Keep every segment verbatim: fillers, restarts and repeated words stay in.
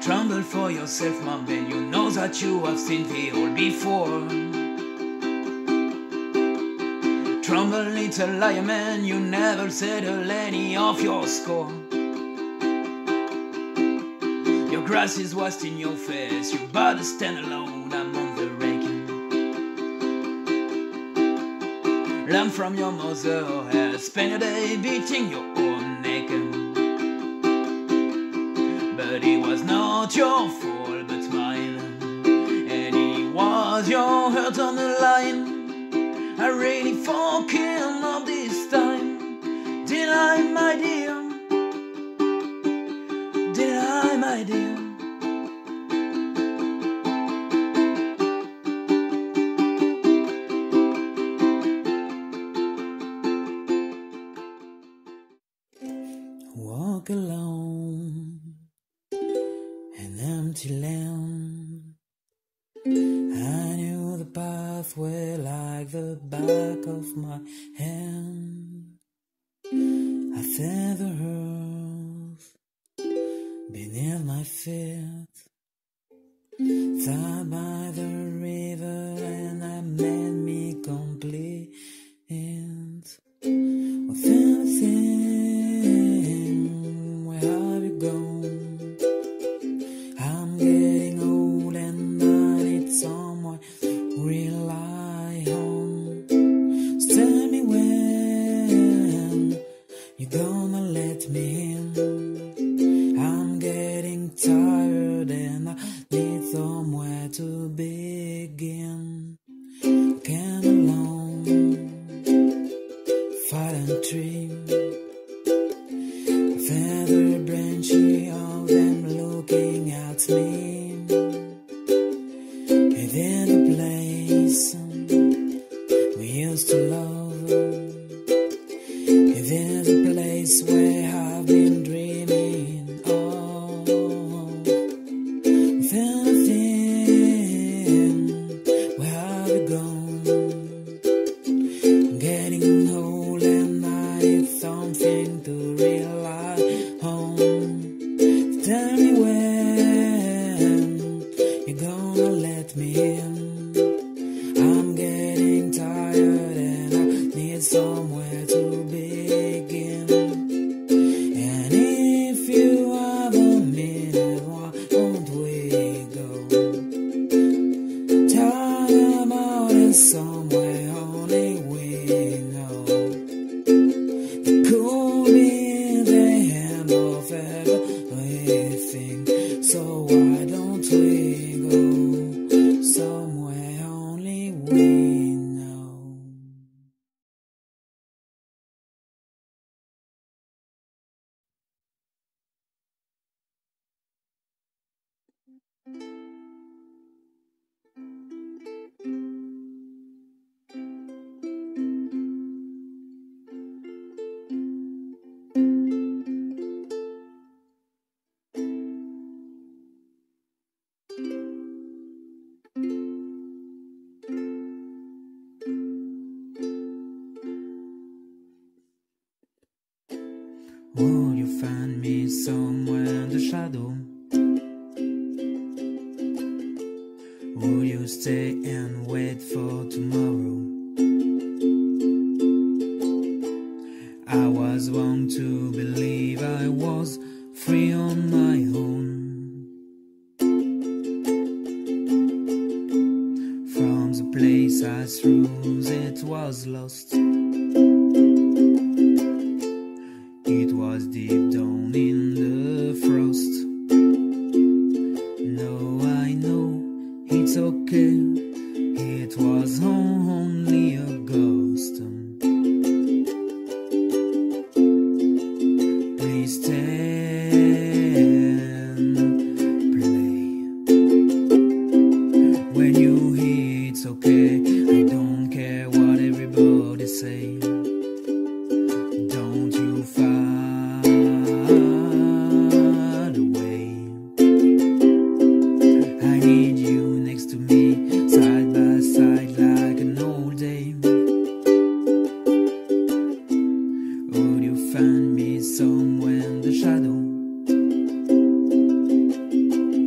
Tremble for yourself, my man, you know that you have seen the all before. Tremble, little liar man, you never settle any of your score. Your grass is washed in your face, you better stand alone among the wrecking. Learn from your mother, or spend a day beating your own neck. But it was not your fault but mine, and it was your hurt on the line. I really fucking love this time. Did I, my dear? Did I, my dear? Walk alone, an empty land. I knew the pathway like the back of my hand. I felt the earth beneath my feet, sat by the river, and I made me complete. Within a thing, where have you gone? I'm getting old and I need someone to rely on. So tell me when you're gonna let me in. I'm getting tired and I need somewhere to begin. Can alone, fallen tree, a feather branchy of them looking at me. Within the place we used to love, within the place where I've been dreaming of. Within the thing, where have you gone? I'm getting old and I need something to rely on. Tell me when you're gonna let me in. I'm getting tired and I need somewhere to begin. And if you have a minute, why don't we go? Talk about it somewhere only we know. It could be the end of everything. So why don't we go somewhere only we know? Will you find me somewhere in the shadow? Will you stay and wait for tomorrow? I was wrong to believe I was free on my own. From the place I chose, it was lost. It was deep down in the frost. No, I know it's okay. It was only a ghost. Please stand, play. When you hear it's okay, I don't care what everybody say. Don't you find a way? I need you next to me, side by side like an old day. Would you find me somewhere in the shadow?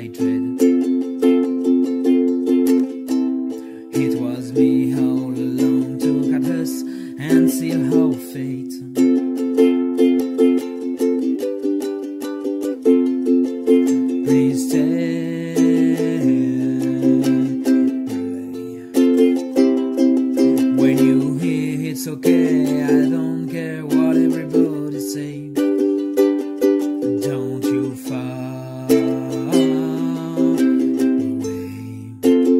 I dread. It was me all alone to cut us and seal our fate. Please stay. When you hear it's okay, I don't care what everybody say. Don't you far away.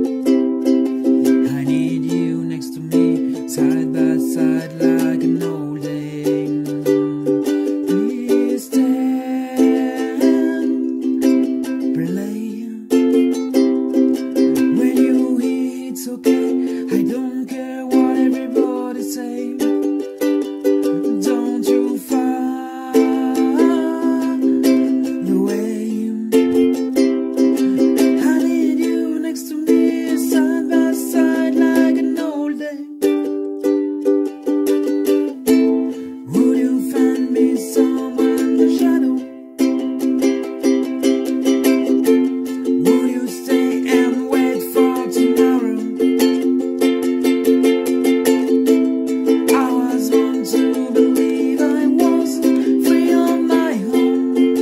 I need you next to me, side by side like an old day. Please stand, play. When you hear it's okay, I don't care what everybody say. Don't you far away. I need you next to me, side by side like an old day. Would you find me somewhere in the shadow? Would you stay and wait for tomorrow? I was born to believe I was free on my own.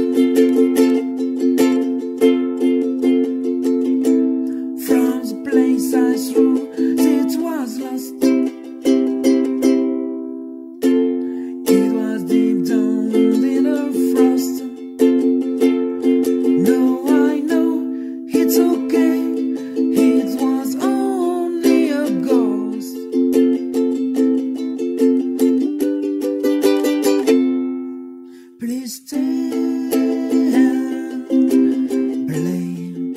From the place I threw, it was lost. It was deep down in the frost. No, I know it's okay. It was only a ghost. Please stand, play.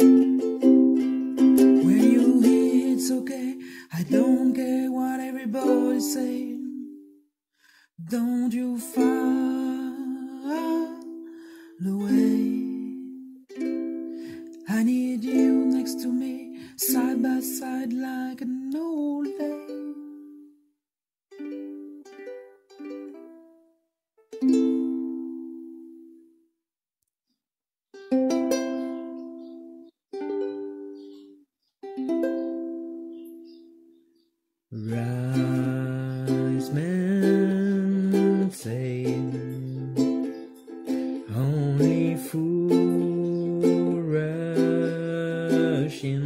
When you hear it's okay, I don't care what everybody say. Don't you far away. I need you next to me, side by side like an old day. Wise men say only fool rush in,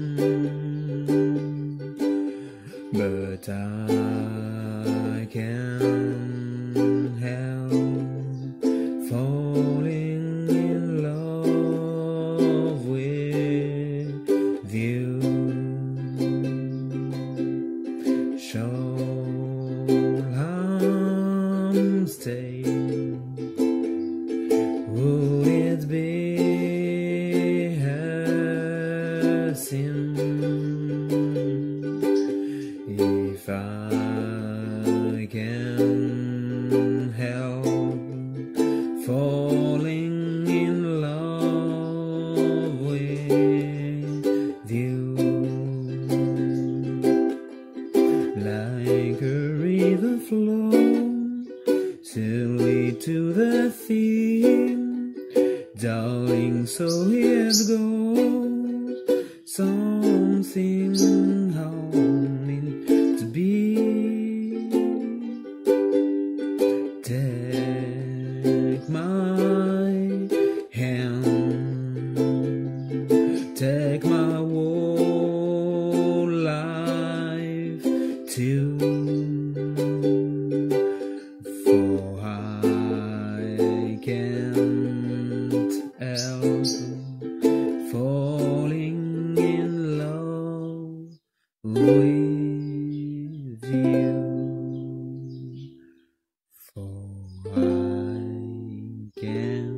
but I can't help falling in love with you. Shall I stay? Would it be a sin if I can help falling in love with you? Like a river flow to lead to the theme, darling, so here it goes. Something how meant to be. Take my hand, take my whole life too. For I can't help falling in love with you. For I can't